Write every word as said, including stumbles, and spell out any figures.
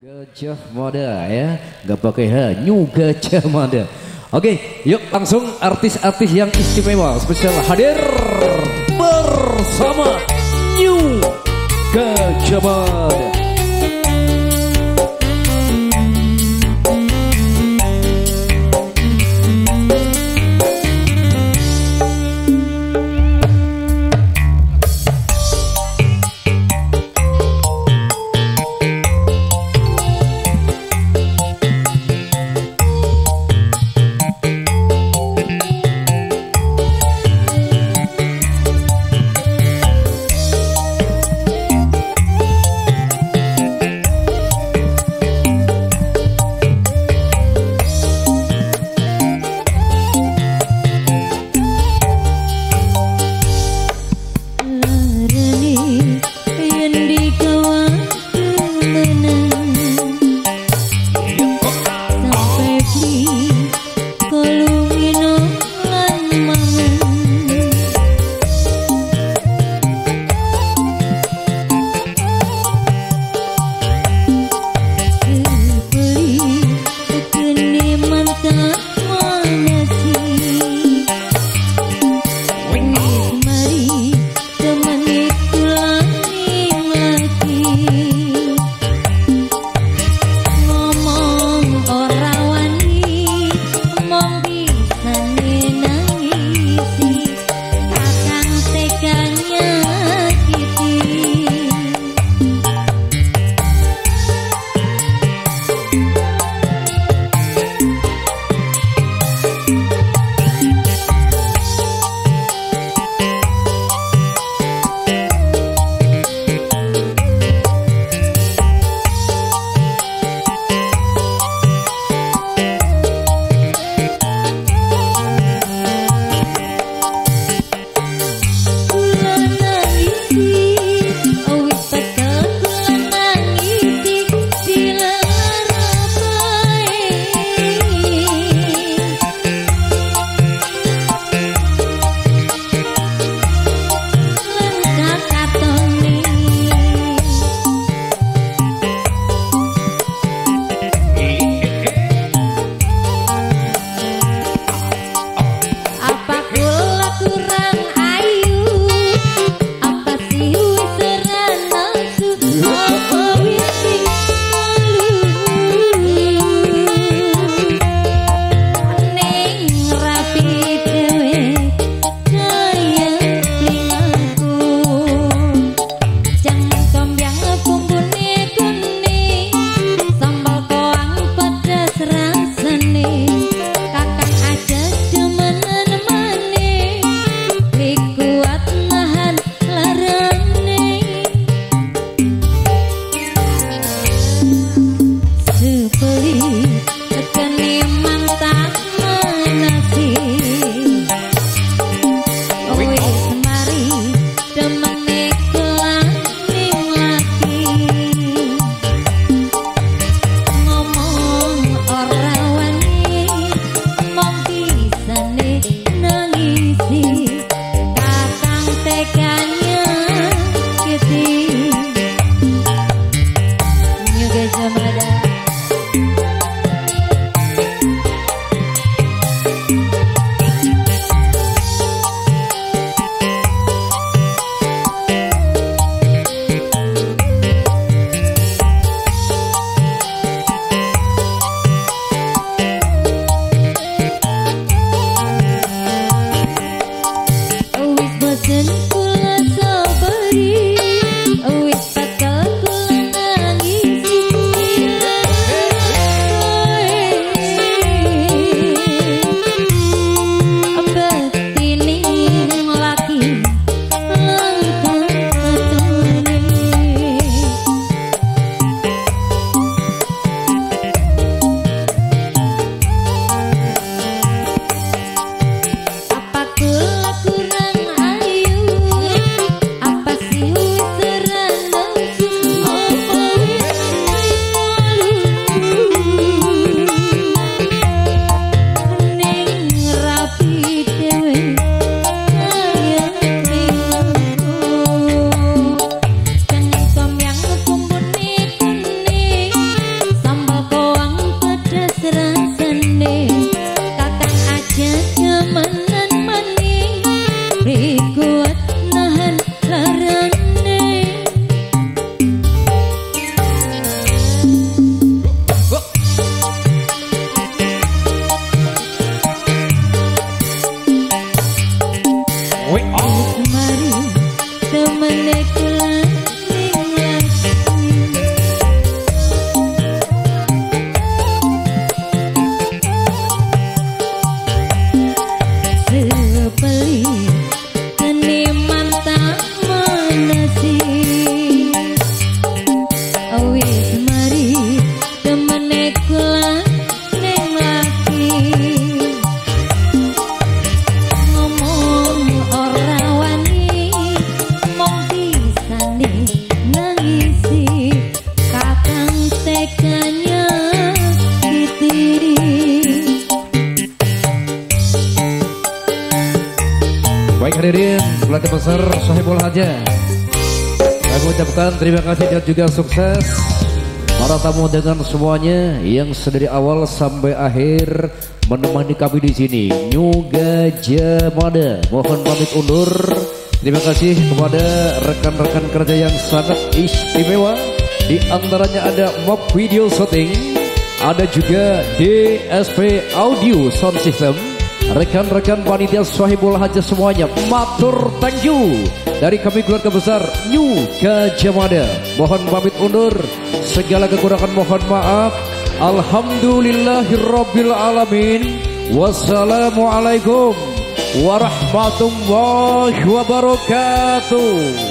Gajah Mada ya, nggak pakai H, New Gajah Mada. Oke, yuk langsung artis-artis yang istimewa spesial hadir bersama New Gajah Mada. hadirin keluarga besar Sohibul Hajah. Saya mengucapkan terima kasih dan juga sukses para tamu dengan semuanya yang sedari awal sampai akhir menemani kami di sini. New Gajah Mada mohon pamit undur. Terima kasih kepada rekan-rekan kerja yang sangat istimewa. Di antaranya ada Mob Video Shooting, ada juga D S P Audio Sound System, rekan-rekan panitia Sohibul Hajah semuanya. Matur thank you dari kami keluarga besar New Gajah Mada. Mohon pamit undur, segala kekurangan mohon maaf. Alhamdulillahirabbil alamin. Wassalamualaikum warahmatullahi wabarakatuh.